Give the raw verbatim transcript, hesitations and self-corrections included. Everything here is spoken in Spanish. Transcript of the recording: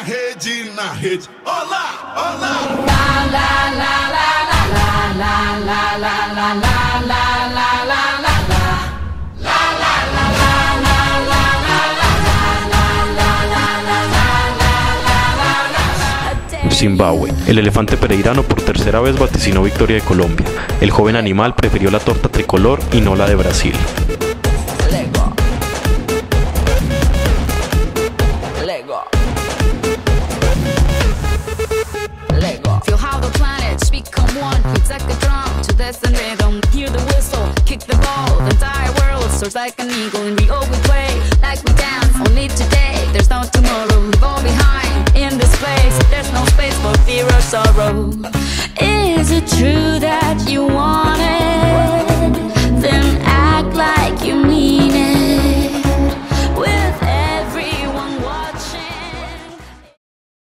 rede, na rede. Olá, olá. La la la la la la la la la la la la la la. Zimbabue. El elefante pereirano por tercera vez vaticinó victoria de Colombia. El joven animal prefirió la torta tricolor y no la de Brasil. Lego. Lego. Lego. Feel how the planets become one. It's like a drum to this and rhythm. Hear the whistle, kick the ball. The entire world soars like an eagle, and we all we play like we dance. Only today, there's no tomorrow. We fall behind in this place. There's no space for fear or sorrow. Is it true that you want